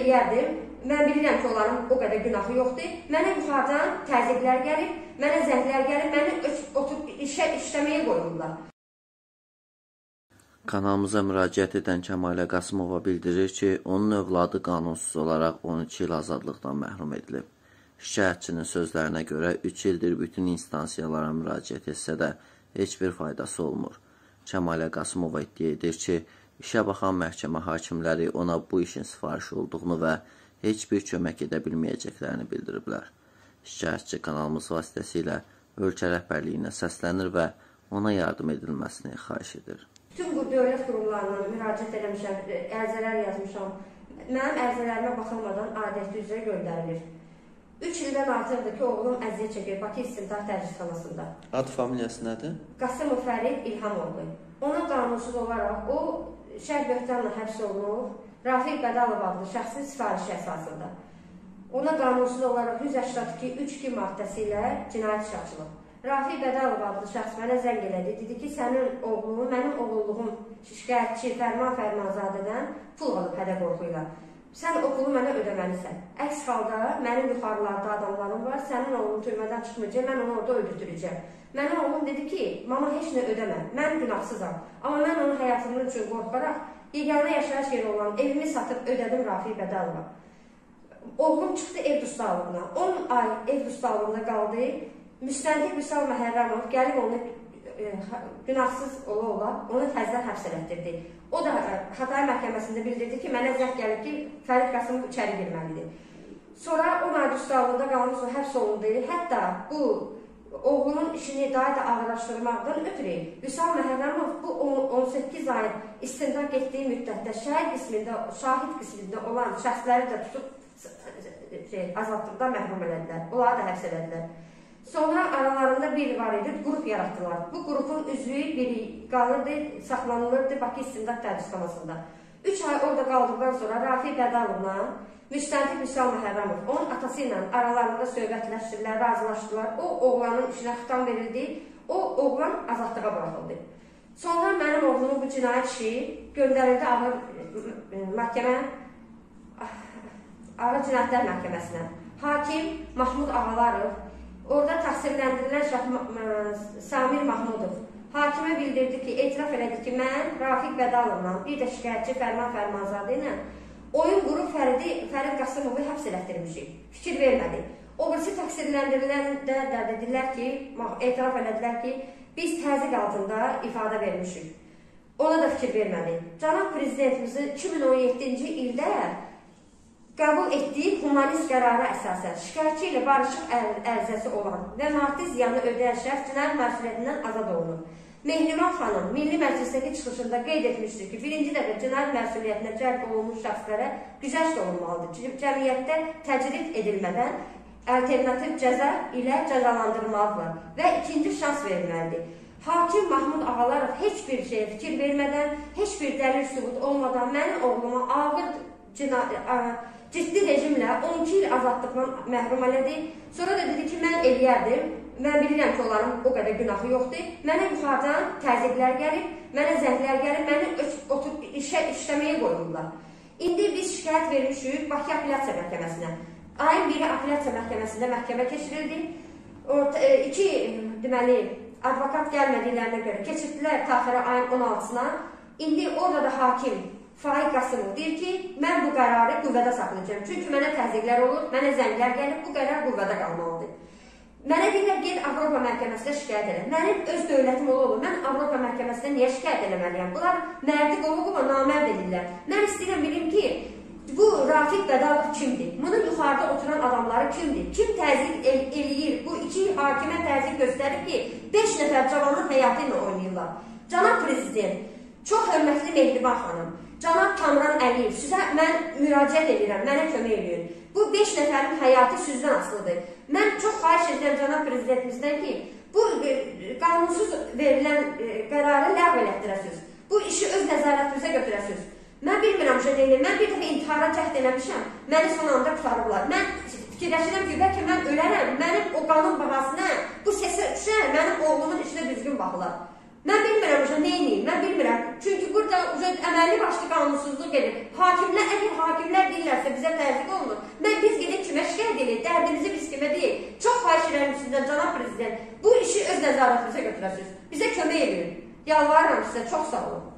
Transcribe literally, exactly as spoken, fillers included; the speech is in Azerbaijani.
eləyərdim. Mən bilirəm ki, onların o qədər günahı yoxdur. Mənə yuxarıdan təzyiqlər gəlib, mənə zənglər gəlib, məni oturub işə işləməyə qoyurlar. Kanalımıza müraciət edən Kəmalə Qasımova bildirir ki, onun övladı qanunsuz olaraq on iki il azadlıqdan məhrum edilib. Şikayətçinin sözlərinə görə üç ildir bütün instansiyalara müraciət etsə də heç bir faydası olmur. Kəmalə Qasımova iddia edir ki, işə baxan məhkəmə hakimləri ona bu işin sifarişi olduğunu və heç bir kömək edə bilməyəcəklərini bildiriblər. Şikayətçi kanalımız vasitəsilə ölkə rəhbərliyinə səslənir və ona yardım edilməsini xahiş edir. Bütün bu dövlət qurumlarına müraciət eləmişəm, ərizələr yazmışam. Mənim ərizələrimə baxılmadan adəti üzrə göndərilir. üç ildən artıqdır ki, oğlum əziyyət çəkir Bakı İstintaq Təcridxanasında. Ad familiyası nədir? Qasımov Fərid İlhamoğlu. Ona qanunsuz olaraq o şər böhtanla həbs olunub, Rafiq Bədalov adlı şəxsin sifarişi əsasında. Ona qanunsuz olaraq yüz səksən iki üç iki maddəsi ilə cinayət işi açılıb. Rafiq Bədalov adlı şəxs mənə zəng elədi, dedi ki, sənin oğlunu, mənim oğulluğum şikayətçi Fərman Fərmanzadədən pul alıb hədə qorxuyla. Sən o pulu mənə ödəməlisən. Əks halda mənim yuxarılarda adamlarım var, sənin oğlun türmədən çıxmayacaq, mən onu orada öldürtürəcəm. Mənim oğlum dedi ki, mama heç nə ödəmə, mən günahsızam. Amma mən onun həyatının üçün qorxaraq, yeganə yaşayış yeri olan evimi satıb ödədim Rafiq Bədalova. Oğlum çıxdı ev dustallığına. on ay ev dustallığında qaldı. Müstəntiq Vüsal Məhərrəmov gəlib onu e, günahsız ola ola, onu təzdən həbs elətdirdi. O da Xatay məhkəməsində bildirdi ki, mənə zəng gəlib ki, Fərid Qasımov içəri girməlidir. Sonra on ay dustallığında qalmış o həbs olundu. Hətta bu oğlunun işini daha da ağırlaşdırmaqdan ötürü Vüsal Məhərrəmov bu on səkkiz ay istintaq etdiyi müddətdə şahid qismində, şahid qismində olan şəxsləri də tutub şey, azadlıqdan məhrum elədilər. Onları da həbs elədilər. Sonra aralarında bir var idi, qrup yaratdılar. Bu qrupun üzvü biri qalırdı, saxlanılırdı Bakı İstintaq Təcridxanasında. üç ay orada qaldıqdan sonra Rafiq Bədalovla müstəntiq Vüsal Məhərrəmov onun atası ilə aralarında söhbətləşdirilər, razılaşdılar. O oğlanın işinə xitam verildi, o oğlan azadlığa buraxıldı. Sonra mənim oğlumun bu cinayət işi göndərildi ağır məhkəmə, ağır cinayətlər məhkəməsinə. Hakim Mahmud Ağalarov, orada təqsirləndirilən Samir Mahmudov hakimə bildirdi ki, etiraf elədi ki, mən Rafiq Bədalovla, bir də şikayətçi Fərman Fərmanzadə ilə oyun qrup Fəridi, Fərid Qasımovu həbs elətdirmişik, fikir vermədi. O birisi təqsirləndirilən də dedilər ki, etiraf elədilər ki, biz təzyiq altında ifadə vermişik. Ona da fikir vermədi. Cənab Prezidentimizin iki min on yeddinci ildə qəbul etdiyi humanist qərara əsasən şikayətçi ilə barışıq ərizəsi olan və maddi ziyanı ödəyən şəxs cinayət məsuliyyətindən azad olunur. Mehriman xanım Milli Məclisdəki çıxışında qeyd etmişdir ki, birinci dəfə cinayət məsuliyyətinə cəlb olunmuş şəxslərə güzəşt olunmalıdır. Cəmiyyətdə təcrid edilmədən alternativ cəza ilə cəzalandırılmalıdırlar və ikinci şans verilməlidir. Hakim Mahmud Ağalarov heç bir şeyə fikir vermədən, heç bir dəlil sübut olmadan mənim oğluma ağır ciddi rejimlə on iki il azadlıqdan məhrum elədi. Sonra da dedi ki, mən eləyərdim. Mən bilirəm ki, onların o qədər günahı yoxdur. Mənə yuxarıdan təzyiqlər gəlib, mənə zənglər gəlib, məni oturub işə işləməyə qoyurlar. İndi biz şikayət vermişik Bakı Apellyasiya Məhkəməsinə. Ayın biri Apellyasiya Məhkəməsində məhkəmə keçirildi. İki, deməli, advokat gəlmədiklərinə görə keçirdilər taxirə ayın on altısına. İndi orada da hakim Faiq Qasımov deyir ki, mən bu qərarı qüvvədə saxlayacağım. Çünki mənə təzyiqlər olur, mənə zənglər gəlib, bu qərar qüvvədə qalmalıdır. Mənə deyirlər, ged Avropa məhkəməsinə şikayət edin. Mənim öz dövlətim ola olur, mən Avropa məhkəməsinə niyə şikayət eləməliyəm? Bunlar mərdi qova-qova namərd edirlər. Mən istəyirəm bilim ki, bu Rafiq Bədalov kimdir? Bunun yuxarıda oturan adamları kimdir? Kim təzyiq eləyir? Bu iki hakimə təzyiq göstərib ki, beş nəfər cavanın həyatı ilə oynayırlar. Cənab Prezident, çox hörmətli Mehriban xanım, Cənab Kamran Əliyev, sizə mən müraciət edirəm, mənə kömək edin. Bu beş nəfərin həyatı sizdən asılıdır. Mən çox xahiş edirəm Cənab Prezidentimizdən ki, bu qanunsuz verilən qərarı ləğv elətdirəsiniz. Bu işi öz nəzarətinizə götürəsiniz. Mən bilmirəm şey deyiləm, mən bir dəfə intihara cəhd eləmişəm, məni son anda qutarıblar. Mən fikirləşirəm ki, bəlkə mən ölərəm, mənim o qanun bahasına, bu səsə düşər, mənim oğlumun işinə düzgün baxılar. Mən bilmirəm, nə edeyim, mən bilmirəm. Çünki burada əməlli başlı qanunsuzluq edir. Hakimlər, əgər hakimlər deyirlərsə bizə təzyiq olunur. Mən biz gedib kimə şikayət edək, dərdimizi biz kimə deyək. Çox xahiş edirəm sizdən, cənab prezident, bu işi öz nəzarətinizə götürəsiniz. Bizə kömək edin. Yalvarıram sizə, çox sağ olun.